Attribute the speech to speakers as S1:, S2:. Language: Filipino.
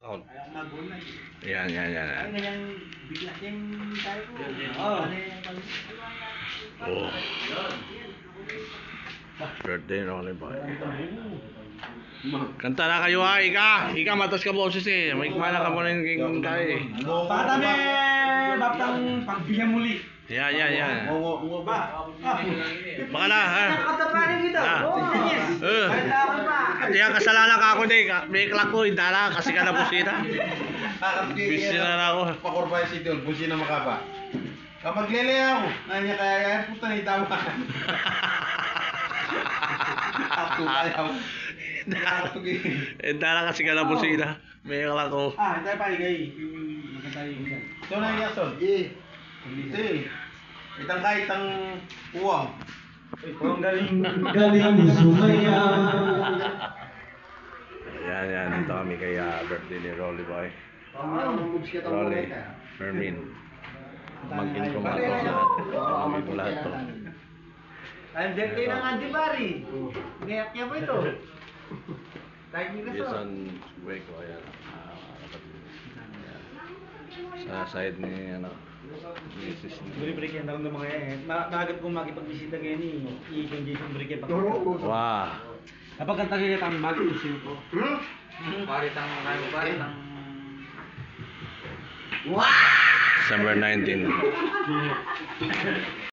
S1: Out.
S2: Kaya mag-goal na.
S1: Yan.
S2: Ay, ganyan bigla yung tayo ko. Oo.
S1: Oh. Birthday Rolly Boy. Kanta na kayo ha, Ika matas ka boses eh. May kumala ka muna yung kay.
S2: Bata na baptang pagbigyan muli.
S1: Yan.
S2: Oo ba?
S1: Baka na ha.
S2: Nakatapanin kita.
S1: At yan kasalanan ka ako din. May klak ko, indala kasi ka na busina. Busy na ako.
S3: Pakurbay si Idol, busi na makaba. Kapag lele ako, nanya kaya puta na itama. Ako ayaw.
S1: Indala kasi ka na busina. May klak ko.
S2: Tayo pa igay. Magkatayo yan.
S3: So na yason. Ito itang kahit ang uwang.
S2: Ang galing.
S4: Galing sumaya.
S1: Yan. Dito kami kay birthday ni Rolly Boy. Rolly. Hermin. Mag-in ko mga to lahat. Mag-in ko lahat to.
S2: Ang birthday ng Auntie Barry. Ngayak niya po ito. Kahit hindi na
S1: Jason Hueco, ayan. Sa side ni Mrs.
S2: Buri-buri yan daw ng mga yan. Maagap kong makipagbisita ngayon ni Ikong Jason Buri pa.
S1: Wow.
S2: Kapag kanta kita ang mag-isin ko.
S5: Paritang
S1: December 19.